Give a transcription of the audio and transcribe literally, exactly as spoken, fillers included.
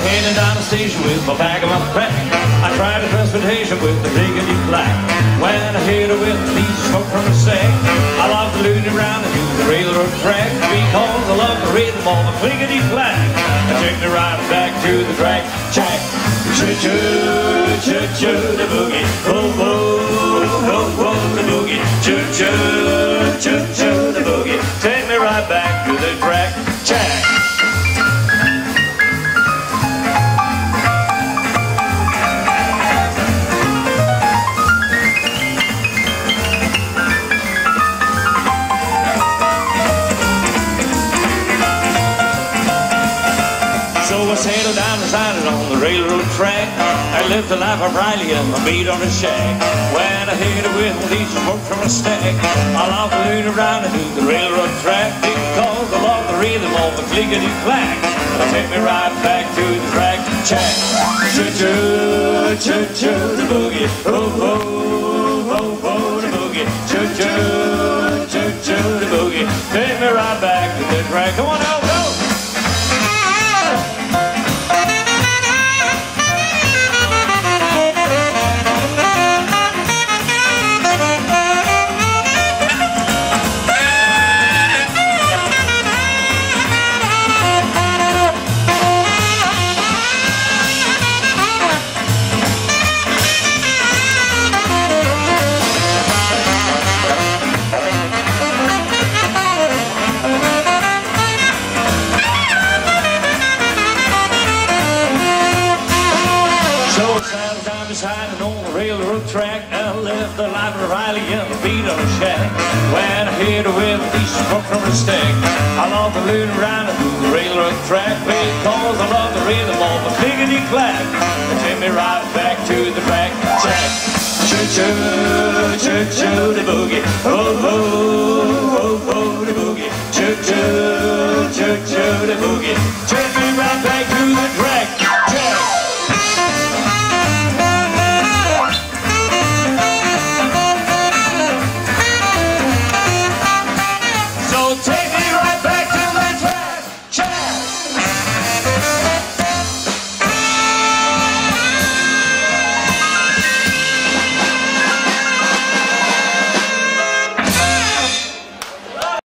heading down the station with my bag of my crack. I tried the transportation with the diggity black. When I hit her with a piece of smoke from the sack, I love to loot around and do the railroad track because I love the rhythm of a clickety clack. I take me right back to the track, jack. Choo choo, choo choo the boogie, oh oh, oh oh the boogie, choo choo, choo choo the boogie. Take me right back to the track, jack. So I sailed down the side on the railroad track. I lived the life of Riley and my beat on the shack. When I hit it with a piece of smoke from a stack, I love to loot around and do the railroad track because I love the rhythm of the clickety clack. It'll take me right back to the track, check. Choo choo, choo choo the boogie, oh oh, oh oh the boogie, choo choo, choo choo the boogie. Take me right back to the track. Come on now, go! Decided on the railroad track, I left the life of Riley and the beat on the shack. When I hit her with a piece of smoke from a stack, I love to loot around and do the railroad track because I love the rhythm of the clickety clack. It take me right back to the track, check. Choo choo, choo choo the boogie, oh oh, oh oh the boogie, choo choo, choo choo the boogie. Choo